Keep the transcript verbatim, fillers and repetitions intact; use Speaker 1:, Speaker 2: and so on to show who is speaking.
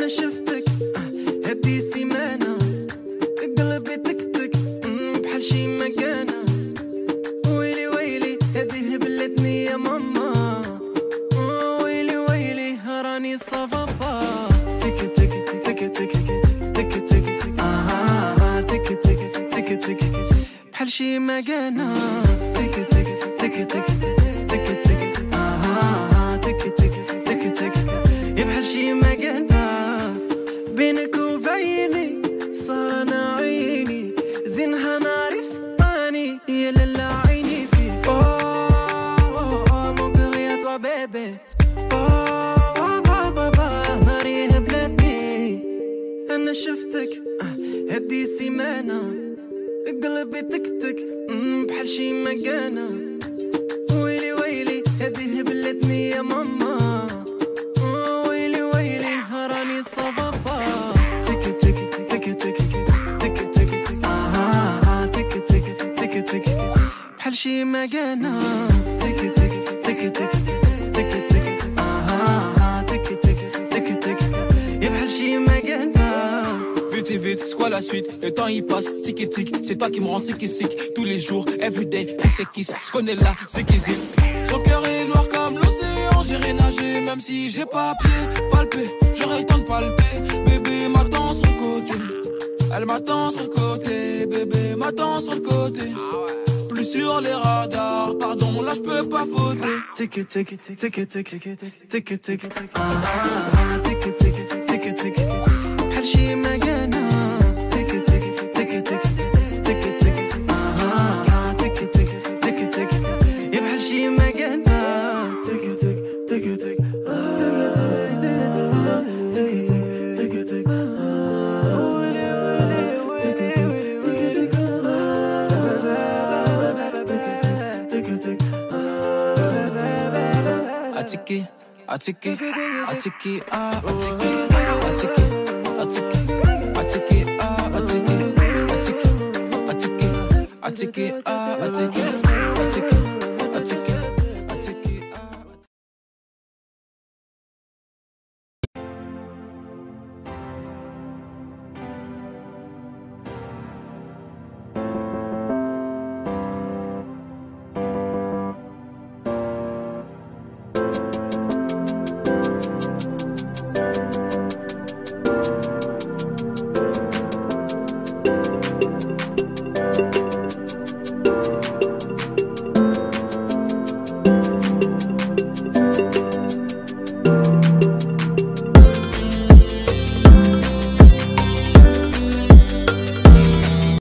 Speaker 1: انا شفتك هدي سيمانة قلبي تكتك بحال شي مكانة. ويلي ويلي هدي هبلتني يا ماما. ويلي ويلي راني صافابا. تك تك تك تك تك تك آه تك تك تك تك بحال شي مكانة. تك تك تك تك تك تك آه تك تك تك تك يا بحال شي مكانة. بينك وبيني صار انا عيني زينها ناري سطاني يا لالا عيني فيك. اوه مون كور يا توا بيبي. اوه بابا ناري هبلتني. انا شفتك هدي سيمانة قلبي تكتك بحال شي مكانة. ويلي ويلي هدي هبلتني يا ماما. ويلي ويلي راني صافابا. تك تك تك تك تك تك آه تك تك تك تك بحال شي مكانة. تك تك تك تك تك تك آه تك تك تك تك يا بحال شي مكانة.
Speaker 2: Vite et vite, c'est quoi la suite? Le temps il passe, tic et tic. C'est toi qui me rends sick et sick. Tous les jours, everyday, kiss et kiss. J'connais là, c'est qui zip. Son cœur est noir comme l'océan. J'irai nager même si j'ai pas pied. Palper, j'aurais le temps de palper. Bébé m'attend sur le côté. Elle m'attend sur le côté. Bébé m'attend sur le côté. Plus sur les radars, pardon, là j'peux pas voter.
Speaker 1: Tic tic tic tic tic tic tic ah tic tic tic tic بحال شي مكانة. تك تك تك تك تك تك آه تك تك تك تك يا بحال شي مكانة. تك تك تك تك آه تك تك تك تك ويلي ويلي ويلي تك تك
Speaker 2: Atiki, atiki, atiki, ah, atiki, atiki, atiki, atiki, ah, atiki, atiki, atiki, atiki, ah, atiki.